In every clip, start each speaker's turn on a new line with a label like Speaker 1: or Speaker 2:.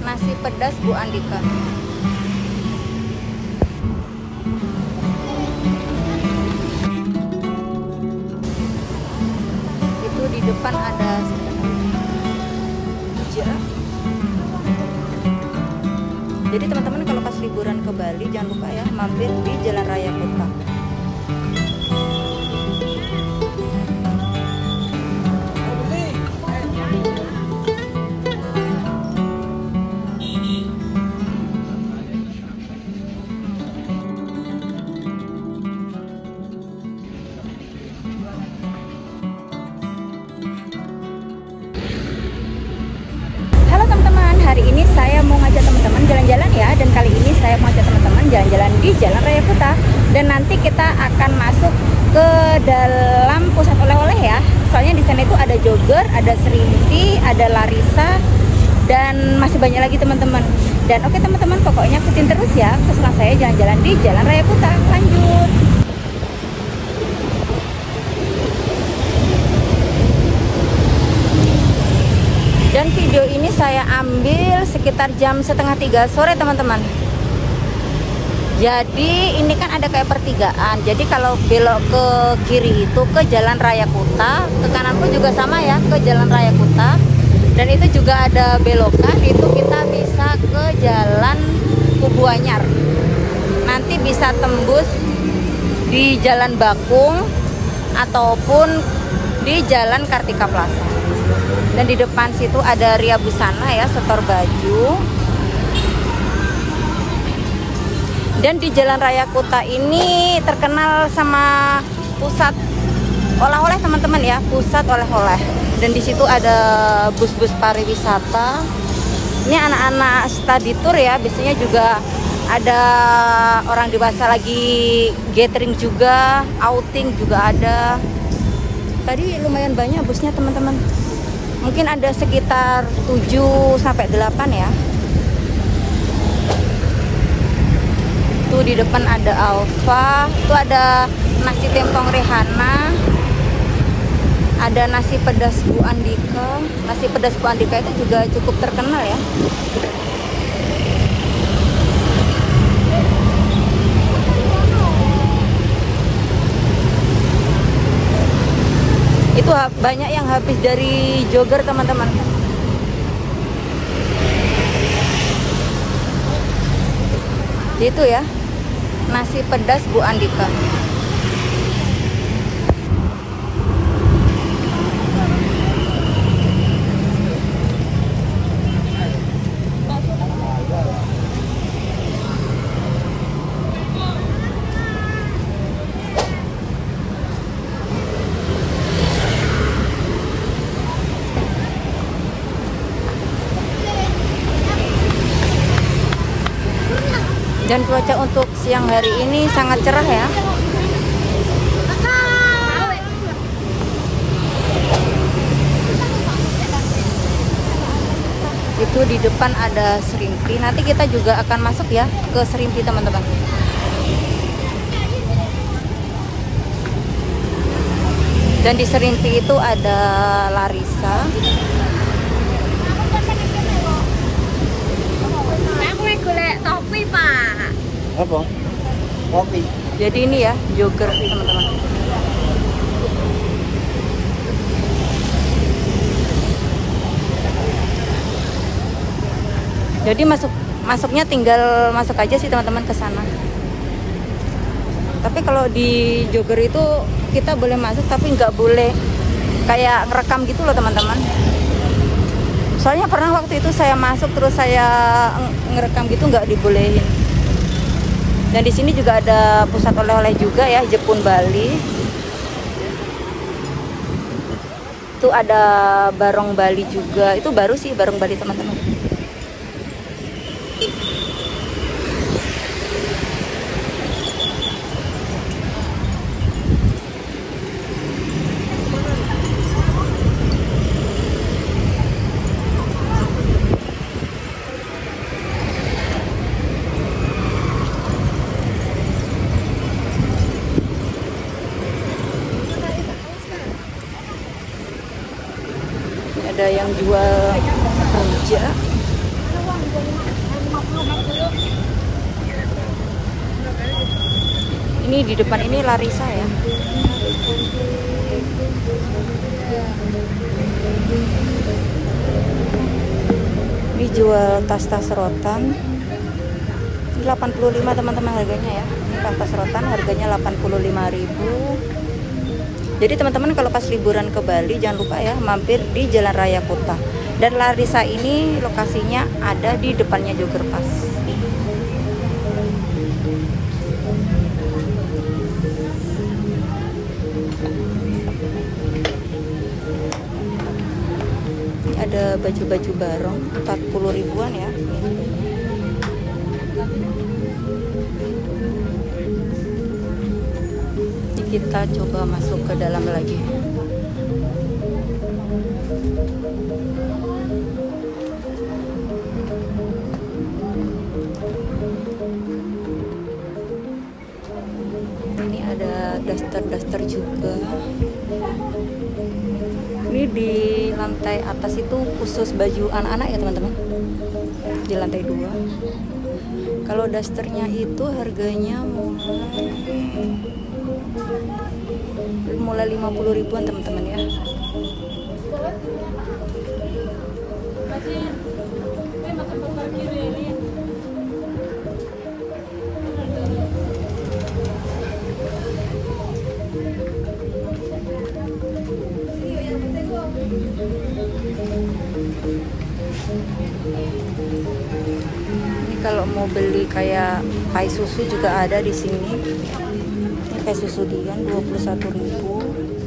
Speaker 1: Nasi pedas Bu Andika. Itu di depan ada meja. Jadi teman-teman kalau pas liburan ke Bali jangan lupa ya mampir di Jalan Raya Kuta. Hari ini saya mau ngajak teman-teman jalan-jalan ya, dan kali ini saya mau ngajak teman-teman jalan-jalan di Jalan Raya Kuta, dan nanti kita akan masuk ke dalam pusat oleh-oleh ya. Soalnya di sana itu ada Jogger, ada Serimpi, ada Larissa, dan masih banyak lagi teman-teman. Dan oke teman-teman, pokoknya ikutin terus ya keseruan saya jalan-jalan di Jalan Raya Kuta. Lanjut. Dan video ini saya ambil sekitar jam 2:30 sore teman-teman. Jadi ini kan ada kayak pertigaan. Jadi kalau belok ke kiri itu ke Jalan Raya Kuta, ke kanan pun juga sama ya, ke Jalan Raya Kuta. Dan itu juga ada belokan, itu kita bisa ke Jalan Kubu Anyar. Nanti bisa tembus di Jalan Bakung ataupun di Jalan Kartika Plaza. Dan di depan situ ada Ria Busana ya, setor baju. Dan di Jalan Raya Kuta ini terkenal sama pusat oleh-oleh teman-teman ya, pusat oleh-oleh. Dan di situ ada bus-bus pariwisata. Ini anak-anak study tour ya, biasanya juga ada orang dewasa lagi gathering juga, outing juga ada. Tadi lumayan banyak busnya teman-teman. Mungkin ada sekitar 7-8 ya. Tuh di depan ada Alfa, tuh ada nasi tempong Rehana, ada nasi pedas Bu Andika. Nasi pedas Bu Andika itu juga cukup terkenal ya. Itu banyak yang habis dari Jogger teman-teman. Itu ya, nasi pedas Bu Andika. Dan cuaca untuk siang hari ini sangat cerah ya. Itu di depan ada Serimpi. Nanti kita juga akan masuk ya ke Serimpi teman-teman. Dan di Serimpi itu ada Larissa.
Speaker 2: Topi Pak.
Speaker 3: Apa? Kopi.
Speaker 1: Jadi ini ya Jogger teman-teman. Jadi masuknya tinggal masuk aja sih teman-teman ke sana. Tapi kalau di Jogger itu kita boleh masuk tapi nggak boleh kayak ngerekam gitu loh teman-teman. Soalnya pernah waktu itu saya masuk terus saya ngerekam gitu nggak dibolehin. Dan di sini juga ada pusat oleh-oleh juga ya, Jepun Bali. Itu ada Barong Bali juga. Itu baru sih Barong Bali teman-teman. Ada yang jual rujak. Ini di depan ini Larissa ya. Ini jual tas-tas rotan. Ini 85 teman-teman harganya ya. Ini tas-tas rotan harganya 85.000. Jadi teman-teman kalau pas liburan ke Bali jangan lupa ya mampir di Jalan Raya Kuta. Dan Larissa ini lokasinya ada di depannya Jogger Pass. Ada baju-baju barong 40 ribuan ya. Ini kita coba masuk ke dalam lagi. Ini ada daster-daster juga. Ini di lantai atas itu khusus baju anak-anak ya teman-teman, di lantai 2. Kalau dasternya itu harganya mulai 50 ribuan teman-teman ya. Ini kalau mau beli kayak pai susu juga ada di sini. Ini pai susu Dian 21.000.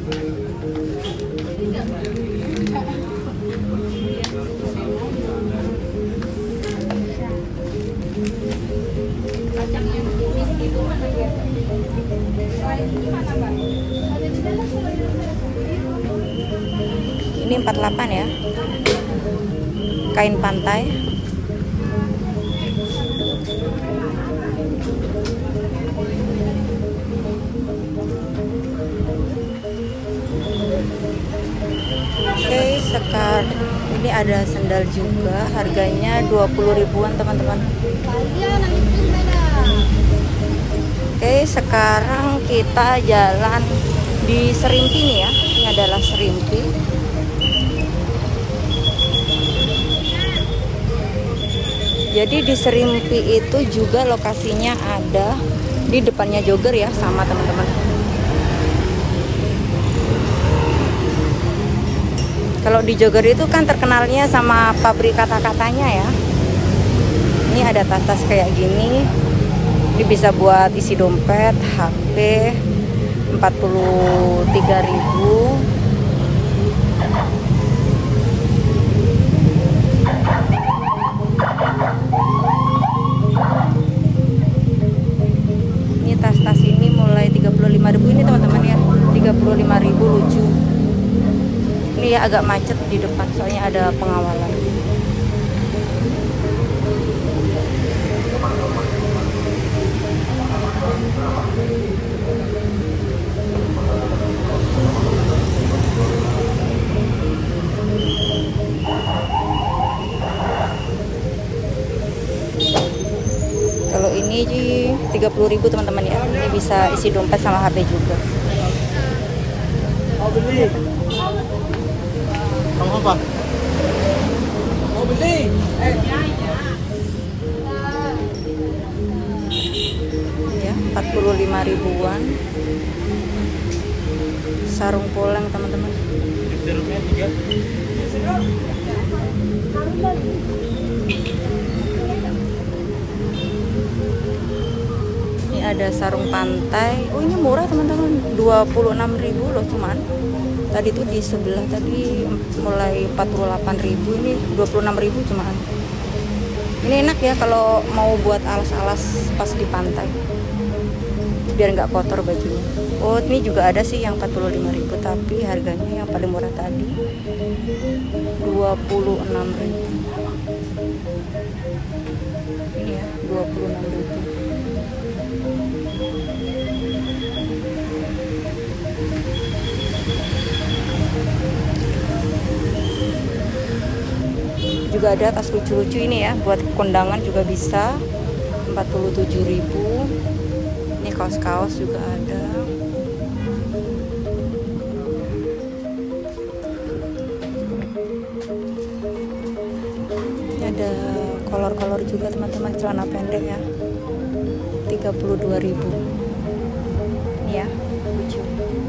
Speaker 1: Ini 48 ya. Kain pantai. Oke, sekarang ini ada sendal juga, harganya 20 ribuan teman-teman. Oke, sekarang kita jalan di Serimpi nih ya. Ini adalah Serimpi. Jadi di Serimpi itu juga lokasinya ada di depannya Jogger ya, sama teman-teman. Kalau di Jogger itu kan terkenalnya sama pabrik kata-katanya ya. Ini ada tas-tas kayak gini. Ini bisa buat isi dompet, HP, 43.000. Ini tas-tas ini mulai 35.000 ini teman-teman ya. 35.000 lucu. Ini ya agak macet di depan soalnya ada pengawalan. Kalau ini 30.000 teman-teman ya. Ini bisa isi dompet sama HP juga.
Speaker 3: Mau beli? Kamu apa? Mau beli?
Speaker 1: Ya, 45 ribuan. Sarung poleng teman-teman. Ini ada sarung pantai. Oh, ini murah teman-teman. 26.000 loh cuman. Tadi tuh di sebelah tadi mulai 48.000, ini 26.000 cuman. Ini enak ya kalau mau buat alas-alas pas di pantai. Biar nggak kotor bajunya. Oh, ini juga ada sih yang 45.000 tapi harganya yang paling murah tadi 26.000. Ini ya, 26.000. Juga juga ada tas lucu-lucu ini ya, buat kondangan juga bisa. 47.000. Ini kaos-kaos juga ada. Ini ada kolor-kolor juga teman-teman, celana pendek ya. 32.000. Ini ya, lucu.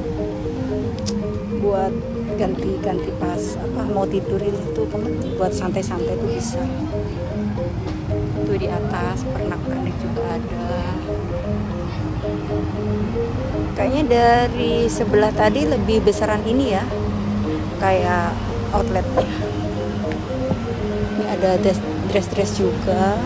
Speaker 1: Buat ganti-ganti pas mau tidur itu teman, buat santai-santai tuh bisa. Tuh di atas pernak-pernik juga ada. Kayaknya dari sebelah tadi lebih besaran ini ya, kayak outletnya. Ini ada dress-dress juga.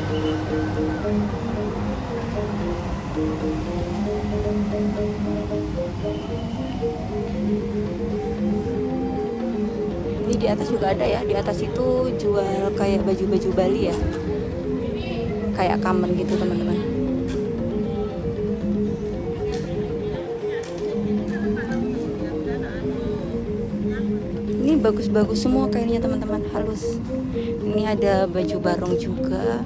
Speaker 1: Ini di atas juga ada ya, di atas itu jual kayak baju-baju Bali ya, kayak kamen gitu teman-teman. Ini bagus-bagus semua kayaknya teman-teman, halus. Ini ada baju barong juga.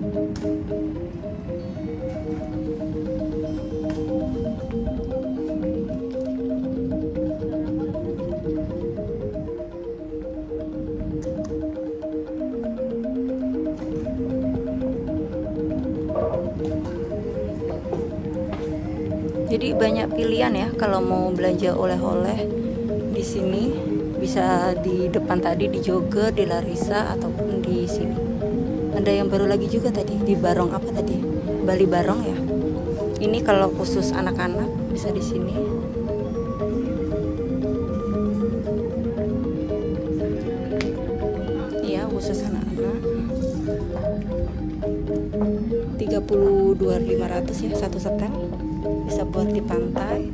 Speaker 1: Jadi banyak pilihan ya kalau mau belanja oleh-oleh di sini. Bisa di depan tadi di Jogger, di Larissa, ataupun di sini. Ada yang baru lagi juga tadi di Barong, apa tadi? Bali Barong ya. Ini kalau khusus anak-anak bisa di sini. Iya, khusus anak-anak. 32.500 ya satu setel. Bisa buat di pantai.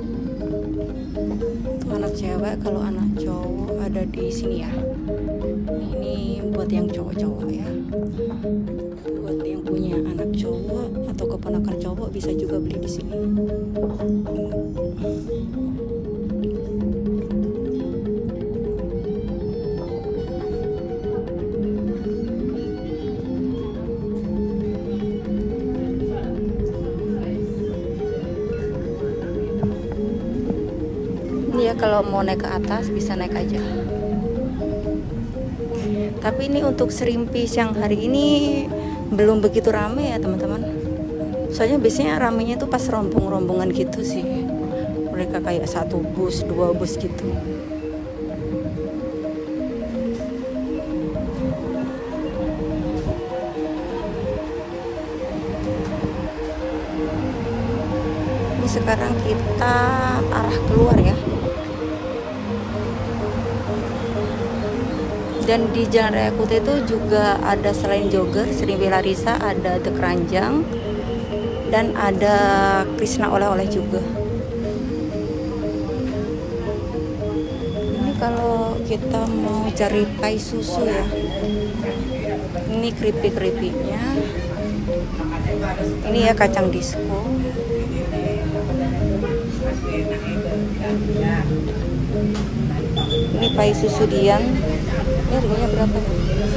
Speaker 1: Anak cewek, kalau anak cowok ada di sini ya. Ini buat yang cowok-cowok ya. Buat yang punya anak cowok atau keponakan cowok bisa juga beli di sini. Ya kalau mau naik ke atas bisa naik aja. Tapi ini untuk Serimpis yang hari ini belum begitu rame ya teman-teman. Soalnya biasanya ramenya tuh pas rombongan gitu sih. Mereka kayak 1 bus, 2 bus gitu. Ini sekarang kita arah keluar ya. Dan di Jalan Raya Kuta itu juga ada selain Jogger, Serimpi Larissa, ada The Keranjang, dan ada Krishna oleh-oleh juga. Ini kalau kita mau cari pai susu ya, ini keripik-keripiknya. Ini ya kacang disco. Ini pai susu Dian. Ini harganya berapa ya?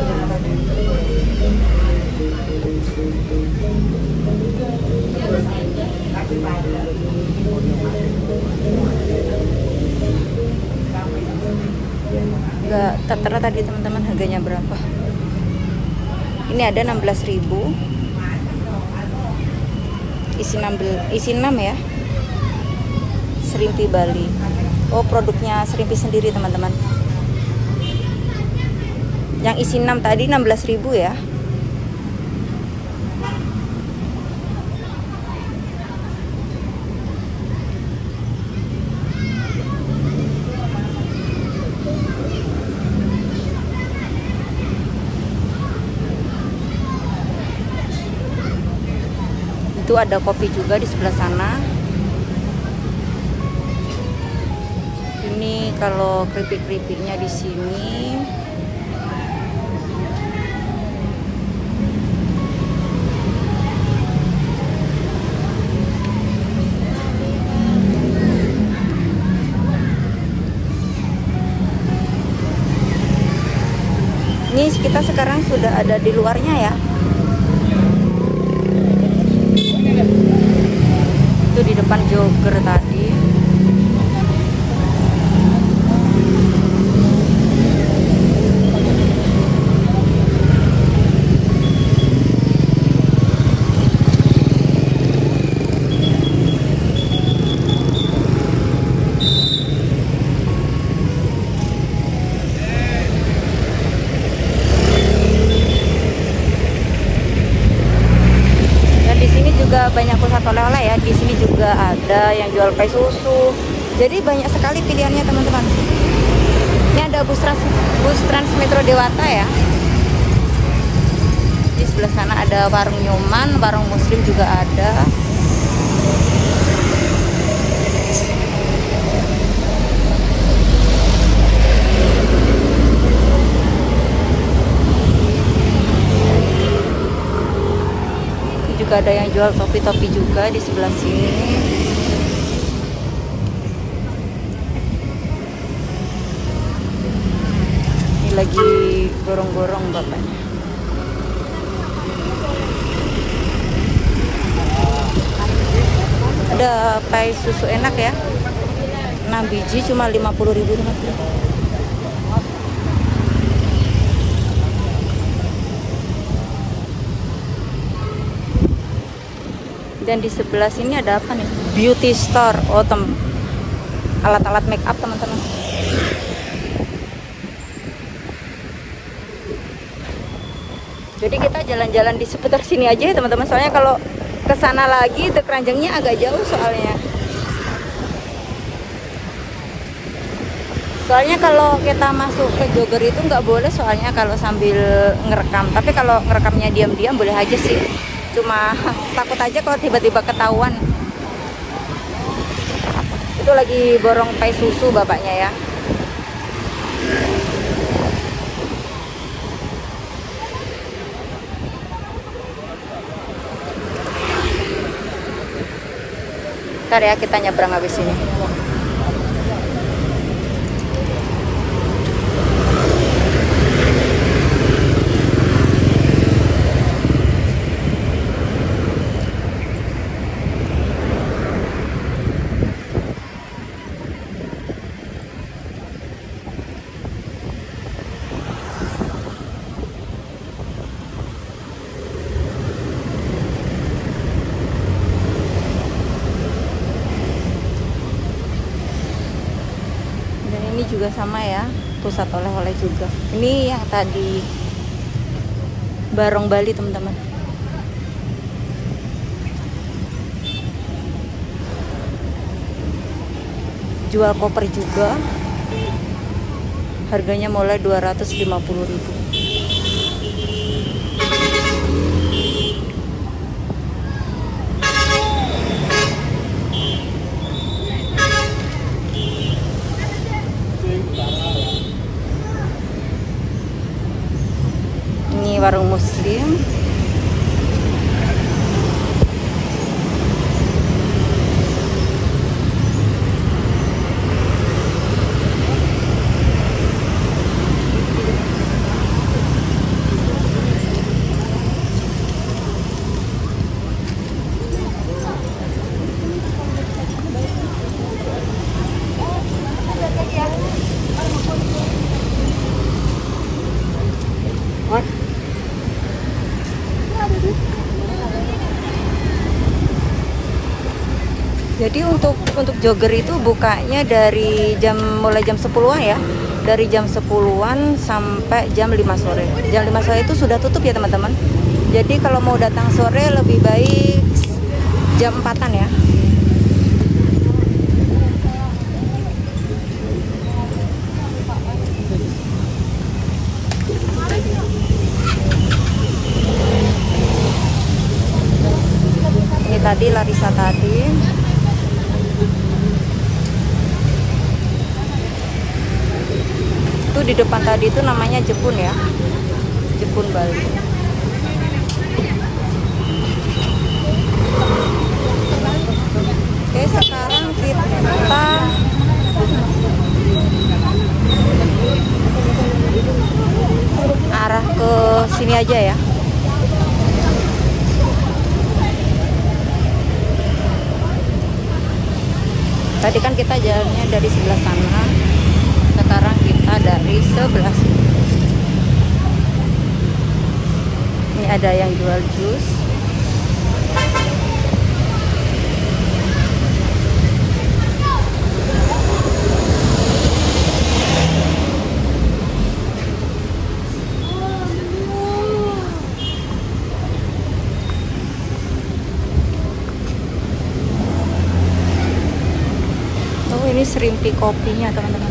Speaker 1: Enggak tertera tadi teman-teman harganya berapa. Ini ada 16.000. Isi 6 ya. Serimpi Bali. Oh, produknya Serimpi sendiri teman-teman. Yang isi 6 tadi 16.000 ya. Itu ada kopi juga di sebelah sana. Ini kalau keripik-keripiknya di sini. Ini Ini kita sekarang sudah ada di luarnya ya. Itu di depan jogger tadi. Banyak pusat oleh-oleh ya. Di sini juga ada yang jual pai susu. Jadi banyak sekali pilihannya teman-teman. Ini ada bus Transmetro Dewata ya. Di sebelah sana ada warung Nyoman, warung Muslim juga ada. Juga ada yang jual topi-topi juga di sebelah sini. Ini lagi gorong-gorong bapaknya. Ada pai susu enak ya. 6 biji cuma 50.000 teman-teman. Dan di sebelah sini ada apa nih? Beauty store. Oh, alat-alat make up teman-teman. Jadi kita jalan-jalan di seputar sini aja ya teman-teman. Soalnya kalau ke sana lagi itu keranjangnya agak jauh soalnya. Soalnya kalau kita masuk ke jogger itu nggak boleh soalnya kalau sambil ngerekam. Tapi kalau ngerekamnya diam-diam boleh aja sih. Cuma takut aja kalau tiba-tiba ketahuan. Itu lagi borong pai susu bapaknya ya. Ntar ya kita nyebrang habis ini. Ini juga sama ya, pusat oleh-oleh juga. Ini yang tadi Barong Bali teman-teman. Jual koper juga. Harganya mulai 250.000. Ini warung Muslim. Jadi untuk jogger itu bukanya dari mulai jam 10-an ya. Dari jam 10-an sampai jam 5 sore. Jam 5 sore itu sudah tutup ya teman-teman. Jadi kalau mau datang sore lebih baik jam 4-an ya. Ini tadi Larissa tadi. Itu di depan tadi itu namanya Jepun ya, Jepun Bali. Oke, sekarang kita arah Tadi kan kita jalannya dari sebelah sana, sekarang kita dari sebelah sini. Ini ada yang jual jus. Ini serimpi kopinya teman-teman.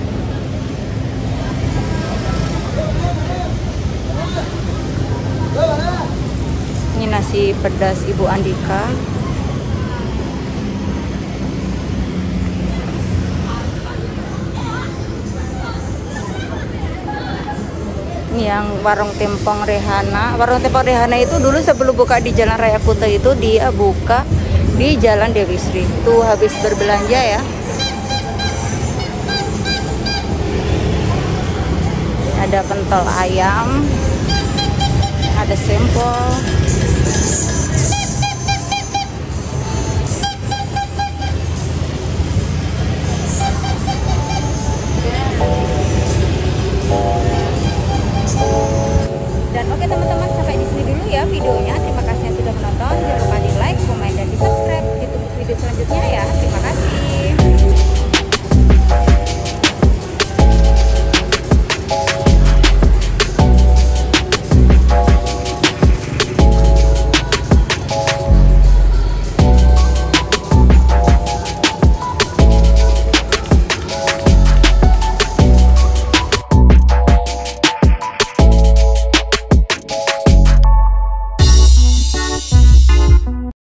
Speaker 1: Ini nasi pedas Ibu Andika. Ini yang warung Tempong Rehana. Warung Tempong Rehana itu dulu sebelum buka di Jalan Raya Kuta itu dia buka di Jalan Dewi Sri. Tuh habis berbelanja ya. Ada pentol ayam, ada sempol.